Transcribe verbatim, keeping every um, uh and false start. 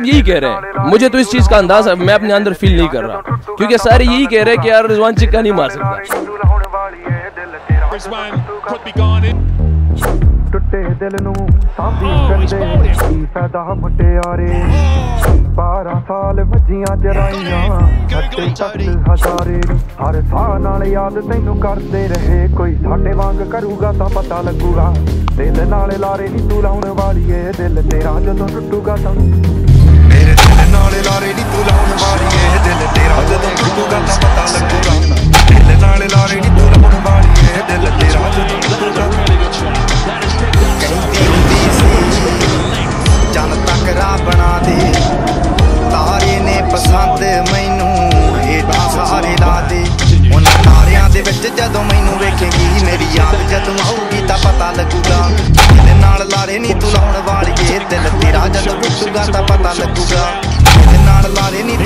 यही कह रहे हैं, मुझे तो इस चीज का अंदाजा मैं अपने अंदर फील नहीं कर रहा, क्योंकि सारे यही कह रहे हैं कि यार रिजवान चिक्का नहीं मार सकता। टुटे दिल नू सांभी करदे की फायदा मुटियारे बारह साल वजियां चराइयां हट्टे तक हजारे हर साह नाल याद तैनू करदे रहे कोई साडे वांग करूगा तां पता लगूगा दिल नाल लारे नी तू लाउण वालीए दिल तेरा जदों टुटूगा तां मेरे दिल नाल लारे नी तू लाउण वालीए दिल तेरा जदों टुटूगा तां पता लगूगा दिल नाल लारे नी तू लाउण वालीए दिल तेरा जदों टुटूगा चल तकरा बना दे तारे ने पसंद मैनू हेठा सारे ला दे उन तारियां दे विच जदों मैनू वेखेगी मेरी याद जदों आऊगी तां पता लगूगा दिल नाल लारे नी तू लाउण वालीए दिल तेरा जदों टुटूगा तां पता लगूगा दिल नाल लारे नी